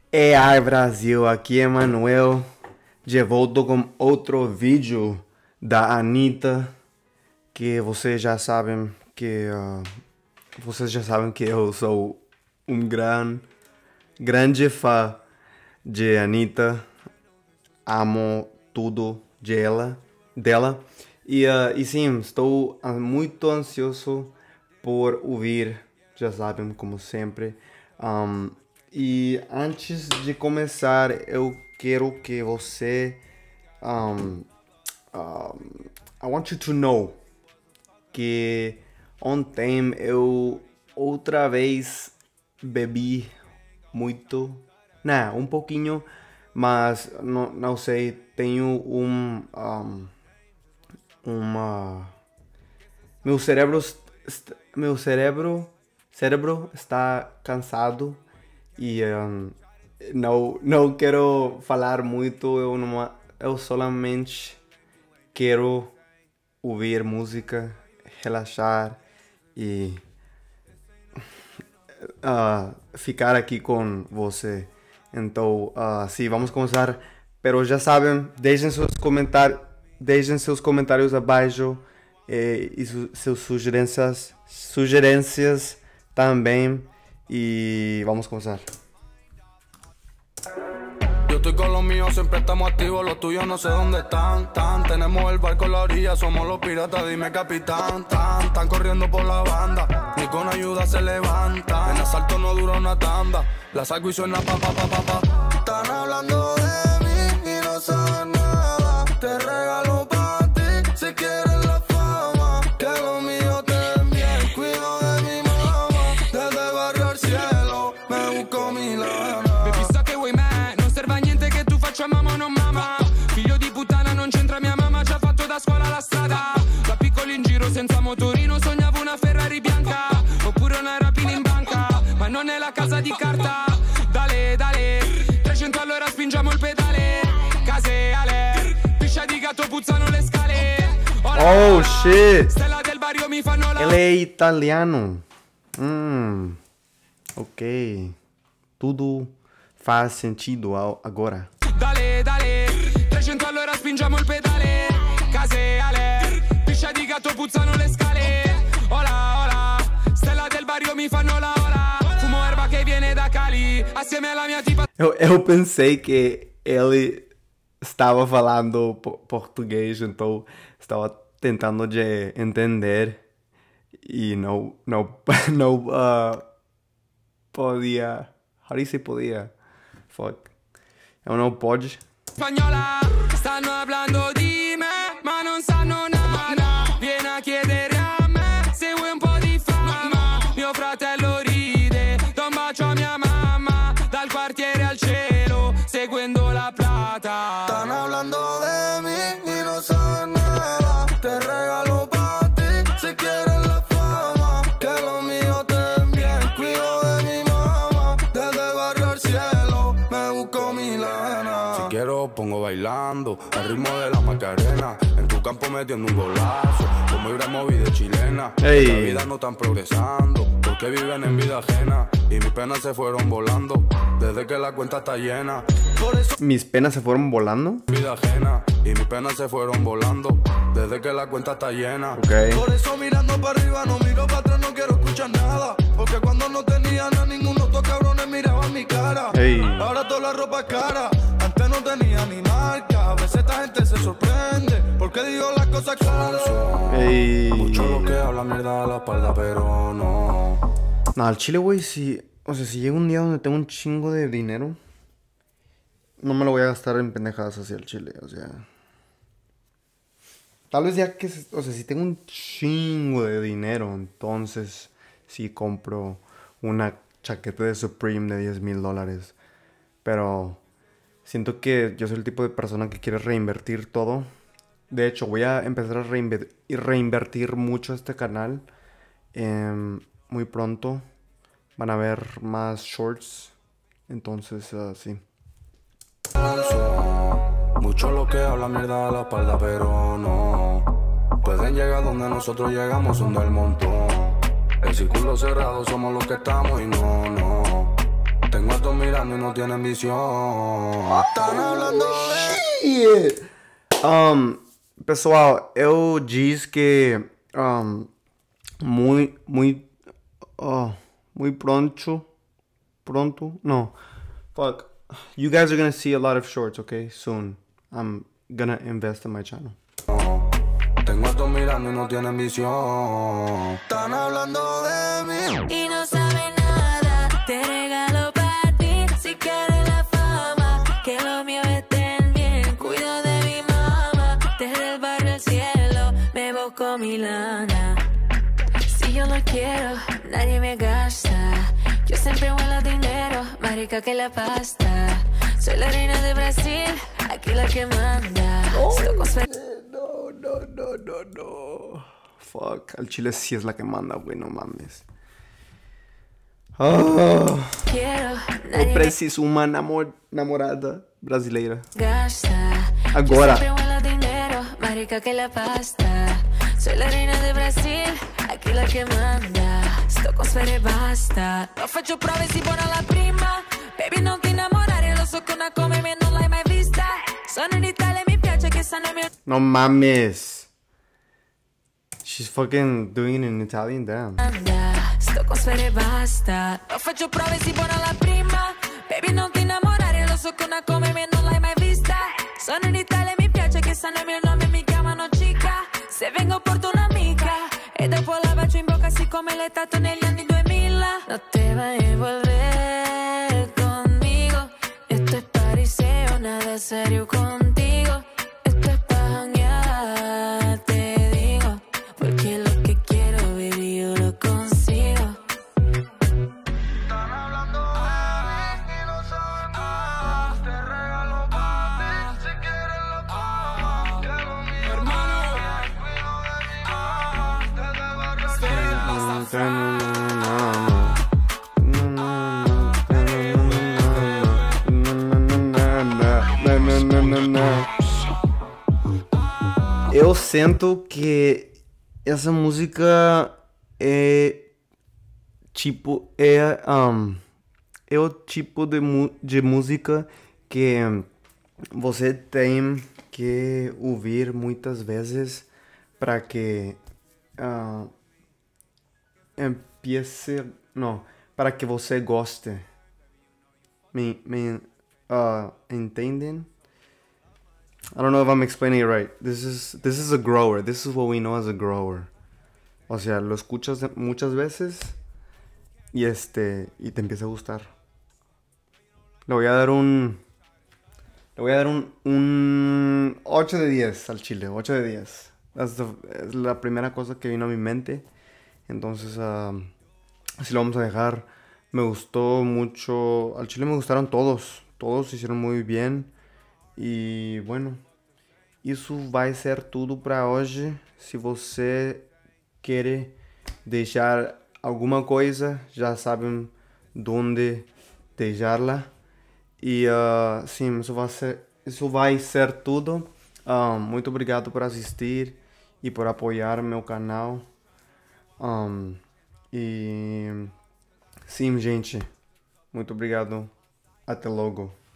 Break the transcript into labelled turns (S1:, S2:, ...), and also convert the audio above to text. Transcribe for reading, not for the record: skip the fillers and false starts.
S1: E aí Brasil, aqui é Manuel, de volta com outro vídeo da Anitta, que vocês já sabem que eu sou um grande fã de Anitta, amo tudo dela e sim, estou muito ansioso por ouvir, já sabem, como sempre. E antes de começar, eu quero que você I want you to know que ontem eu outra vez bebi muito, um pouquinho, mas não sei, tenho meu cérebro está cansado e não quero falar muito, eu solamente quero ouvir música, relaxar e ficar aqui com você. Então, sim, vamos começar. Pero já sabem, deixem seus comentários abaixo e seus sugerências também. Y vamos a comenzar.
S2: Yo estoy con los míos, siempre estamos activos, los tuyos no sé dónde están, tenemos el barco en la orilla, somos los piratas, dime capitán, están corriendo por la banda, ni con ayuda se levanta, en asalto no dura una tanda, la saco y suena pa. Están hablando de mí y no saben nada, te regalo pa' ti, si quieres la fama, que lo mío te bien, cuido de mi mamma, desde el barrio al cielo, me busco mi lana.
S3: Baby, so che vuoi me, non serve a niente che tu faccia mamma o non mamma, figlio di puttana non c'entra mia mamma, ci ha fatto da scuola la strada, da piccolo in giro senza motorino sognavo una Ferrari bianca, oppure una rapina in banca, ma non è la casa di carta, dale, 300 all'ora spingiamo il pedale, caseale, piscia di gatto puzzano le scale,
S1: Oh shit,
S3: stella del barrio mi fanno la...
S1: ele é italiano. Ok, tudo faz sentido agora.
S3: Dale, 300 all'ora spingiamo il pedale, caseale, piscia di gatto puzzano le scale, ola, stella del barrio mi fanno la ola, fumo erba che viene da Cali, assieme alla mia tipa...
S1: Eu pensei que ele estava falando português, então estava tentando de entender e não podia. How do you say podia? Fuck. Eu não pode.
S3: Spagnola, stanno hablando di me, ma non sanno nada, vieni a chiedere a me se vuoi un po' di fama, mio fratello ride, do un bacio a mia mamma, dal quartiere al cielo, seguendo la plata.
S2: Están hablando de mí y no saben nada, te regalo pa' ti, si quieres la fama, que lo mío te bien, cuido de mi mamá, desde el barrio al cielo, me busco mi lana. Si quiero pongo bailando, al ritmo de la Macarena, en tu campo metiendo un golazo, como Ibrahimovic chilena,
S1: Ey.
S2: la vida no están progresando, porque viven en vida ajena, y mis penas se fueron volando, desde que la cuenta está llena, por eso
S1: Mis penas se fueron volando.
S2: vida ajena y mis penas se fueron volando desde que la cuenta está llena.
S1: Ok.
S2: Por eso mirando para arriba no miro para atrás, no quiero escuchar nada, porque cuando no tenía nada ninguno de estos cabrones miraban mi cara.
S1: Ey.
S2: Ahora toda la ropa es cara, antes no tenía ni marca, a veces esta gente se sorprende porque digo las cosas claras.
S1: Ey.
S2: Mucho lo que habla mierda a la espalda, pero no.
S1: No, al chile, güey, si llega un día donde tengo un chingo de dinero, no me lo voy a gastar en pendejadas hacia el chile, o sea. Tal vez ya que, si tengo un chingo de dinero, entonces sí compro una chaqueta de Supreme de $10,000. Pero siento que yo soy el tipo de persona que quiere reinvertir todo. De hecho, voy a empezar a reinvertir mucho este canal. Muy pronto van a ver más shorts. Entonces, sí.
S2: Mucho lo que habla mierda a la espalda, pero no pueden llegar donde nosotros llegamos, son del montón. El círculo cerrado, somos los que estamos y no. Tengo Tengo a todos mirando y no tienen visión. Están hablando de...
S1: Shit! Pessoal, eu disse que muy pronto, no, fuck, you guys are gonna see a lot of shorts, okay, soon. I'm gonna invest in my channel.
S2: Tengo a todos mirando y no tienen visión. Están hablando de mí
S4: y no saben nada. Te regalo para ti si quieres la fama. Que lo mío estén bien. Cuido de mi mamá. Desde el barrio al cielo me busco mi lana. Si yo lo quiero, nadie me gasta. Yo siempre huelo dinero, más rica que la pasta. Soy la reina de Brasil, aquí la que manda.
S1: No. Fuck, al chile sí es la que manda, güey, no mames. Oh, eu preciso uma namorada brasileira. Agora.
S4: Soy la reina de Brasil, aquí la che manda. Sto con sfere basta. Lo faccio prove si buona la prima. Baby non ti innamorare, lo so che una come me non l'hai mai vista. Sono in Italia, mi piace che sanno il mio...
S1: No mames. She's fucking doing it in Italian, damn.
S4: Sto con sfere basta. Lo faccio prove si buona la prima. Baby non ti innamorare, lo so che una come me non l'hai mai vista. Sono in Italia, mi piace che sanno il mio nome e mi chiamano chica. Se vengo porto un'amica e dopo la bacio in bocca siccome l'hai stato negli anni 2000. No te vas a volver conmigo. Esto es pariseo, nada serio contigo. Esto es pa' janguear, te digo. Porque lo que quiero, baby, yo lo consigo.
S2: Están hablando de mí y no saben nada. Te regalo papi si quieres la fama. Que lo mío
S3: Hermano,
S2: cuido de mi mamá. Desde el barrio al cielo.
S1: Eu sinto que essa música é tipo é o tipo de música que você tem que ouvir muitas vezes para que para que você goste. Entendem? I don't know if I'm explaining it right. This is a grower. This is what we know as a grower. O sea, lo escuchas muchas veces y y te empieza a gustar. Le voy a dar un 8 de 10 al chile, 8 de 10. Es la primera cosa que vino a mi mente. Entonces, así lo vamos a dejar. Me gustó mucho. Al chile me gustaron todos. Todos hicieron muy bien. E, bueno, isso vai ser tudo para hoje. Se você quer deixar alguma coisa, já sabem onde deixá-la. E, sim, isso vai ser tudo. Muito obrigado por assistir e por apoiar meu canal. E, sim, gente, muito obrigado. Até logo.